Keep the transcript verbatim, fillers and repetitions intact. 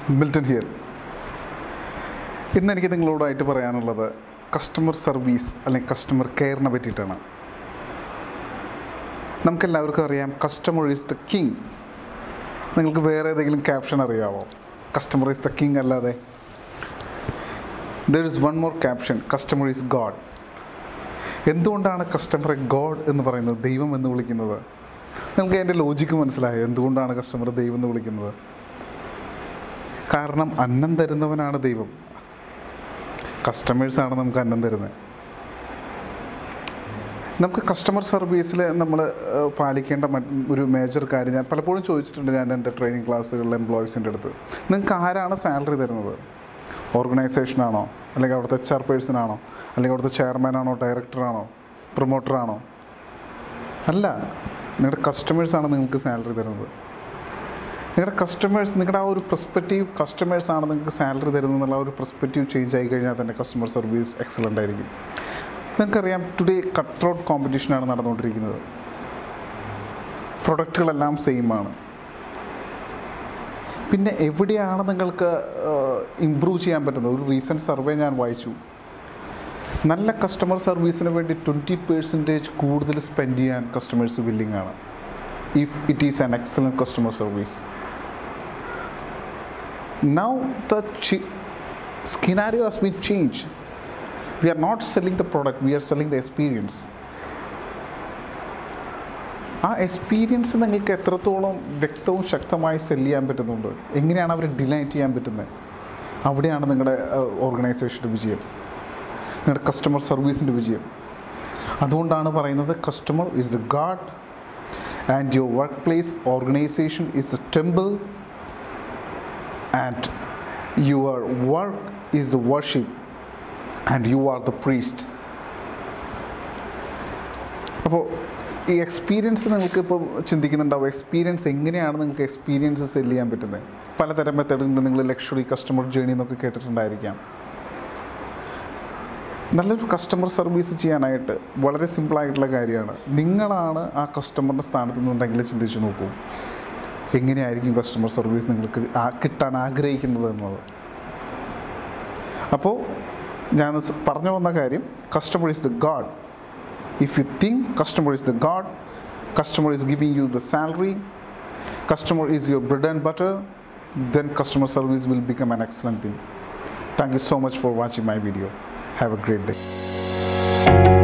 Milton here. ഇന്ന് എനിക്ക് നിങ്ങളോടായിട്ട് പറയാനുള്ളത് കസ്റ്റമർ സർവീസ് അല്ലെങ്കിൽ കസ്റ്റമർ കെയറിനെ പറ്റിയിട്ടാണ്. നമുക്കെല്ലാവർക്കും അറിയാം, കസ്റ്റമർ ഈസ് ദ കിങ്. നിങ്ങൾക്ക് വേറെ ഏതെങ്കിലും ക്യാപ്ഷൻ അറിയാമോ? കസ്റ്റമർ ഈസ് ദ കിങ് അല്ലാതെ there is one more caption, customer is God. എന്തുകൊണ്ടാണ് കസ്റ്റമറെ ഗോഡ് എന്ന് പറയുന്നത്, ദൈവം എന്ന് വിളിക്കുന്നത്? നിങ്ങൾക്ക് അതിൻ്റെ ലോജിക്ക് മനസ്സിലായോ? എന്തുകൊണ്ടാണ് കസ്റ്റമർ ദൈവം എന്ന് വിളിക്കുന്നത്? കാരണം അന്നം തരുന്നവനാണ് ദൈവം, കസ്റ്റമേഴ്സാണ് നമുക്ക് അന്നം തരുന്നത്. നമുക്ക് കസ്റ്റമർ സർവീസിൽ നമ്മൾ പാലിക്കേണ്ട ഒരു മേജർ കാര്യം ഞാൻ പലപ്പോഴും ചോദിച്ചിട്ടുണ്ട്. ഞാൻ എൻ്റെ ട്രെയിനിങ് ക്ലാസ്സുകളിൽ എംപ്ലോയീസിൻ്റെ അടുത്ത്, നിങ്ങൾക്ക് ആരാണ് സാലറി തരുന്നത്? ഓർഗനൈസേഷനാണോ, അല്ലെങ്കിൽ അവിടുത്തെ എച്ച് ആർ പേഴ്സണാണോ, അല്ലെങ്കിൽ അവിടുത്തെ ചെയർമാനാണോ, ഡയറക്ടറാണോ, പ്രൊമോട്ടറാണോ? അല്ല, നിങ്ങളുടെ കസ്റ്റമേഴ്സാണ് നിങ്ങൾക്ക് സാലറി തരുന്നത്. നിങ്ങളുടെ കസ്റ്റമേഴ്സ്, നിങ്ങളുടെ ആ ഒരു പെർസ്പെക്റ്റീവ്, കസ്റ്റമേഴ്സാണ് നിങ്ങൾക്ക് സാലറി തരുന്നത് എന്നുള്ള ഒരു പെർസ്പെക്റ്റീവ് ചേഞ്ച് ആയി കഴിഞ്ഞാൽ തന്നെ കസ്റ്റമർ സർവീസ് എക്സലൻ്റ് ആയിരിക്കും. നിങ്ങൾക്കറിയാം, ടുഡേ കട്ട് ഔട്ട് കോമ്പറ്റീഷനാണ് നടന്നുകൊണ്ടിരിക്കുന്നത്. പ്രൊഡക്റ്റുകളെല്ലാം സെയിമാണ്. പിന്നെ എവിടെയാണ് നിങ്ങൾക്ക് ഇമ്പ്രൂവ് ചെയ്യാൻ പറ്റുന്നത്? ഒരു റീസെൻറ്റ് സർവേ ഞാൻ വായിച്ചു. നല്ല കസ്റ്റമർ സർവീസിന് വേണ്ടി ട്വൻറ്റി പേഴ്സൻറ്റേജ് കൂടുതൽ സ്പെൻഡ് ചെയ്യാൻ കസ്റ്റമേഴ്സ് വില്ലിംഗ് ആണ്, if it is an excellent customer service. Now the scenario has been changed. We are not selling the product, we are selling the experience. ആ experience നിങ്ങൾക്ക് എത്രത്തോളം വ്യക്തവും ശക്തമായി സെല് ചെയ്യാൻ പറ്റുന്നുണ്ട്, എങ്ങനെയാണ് അവരെ ഡിലൈറ്റ് ചെയ്യാൻ പറ്റുന്നത്, അവിടെയാണ് നിങ്ങളുടെ ഓർഗനൈസേഷൻ്റെ വിജയം, നിങ്ങളുടെ കസ്റ്റമർ സർവീസിൻ്റെ വിജയം. അതുകൊണ്ടാണ് പറയുന്നത്, customer is the god and your work place organisation is a temple and your work is the worship and you are the priest. അപ്പോൾ ഈ എക്സ്പീരിയൻസ് നിങ്ങൾക്ക് ഇപ്പോൾ ചിന്തിക്കുന്നുണ്ടാവും, എക്സ്പീരിയൻസ് എങ്ങനെയാണ് നിങ്ങൾക്ക് എക്സ്പീരിയൻസ് സെല് ചെയ്യാൻ പറ്റുന്നത്? പലതരം മെത്തേഡുണ്ട്. നിങ്ങൾ ലക്ഷറി കസ്റ്റമർ ജേണി എന്നൊക്കെ കേട്ടിട്ടുണ്ടായിരിക്കാം. നല്ലൊരു കസ്റ്റമർ സർവീസ് ചെയ്യാനായിട്ട് വളരെ സിമ്പിളായിട്ടുള്ള കാര്യമാണ്. നിങ്ങളാണ് ആ കസ്റ്റമറിൻ്റെ സ്ഥാനത്ത് നിന്നുണ്ടെങ്കിൽ ചിന്തിച്ച് നോക്കൂ, എങ്ങനെയായിരിക്കും കസ്റ്റമർ സർവീസ് നിങ്ങൾക്ക് കിട്ടാൻ ആഗ്രഹിക്കുന്നത് എന്നത്. അപ്പോൾ ഞാൻ പറഞ്ഞു വന്ന കാര്യം, customer is the god. If you think customer is the god, customer is giving you the salary, customer is your bread and butter, then customer service will become an excellent thing. Thank you so much for watching my video. Have a great day.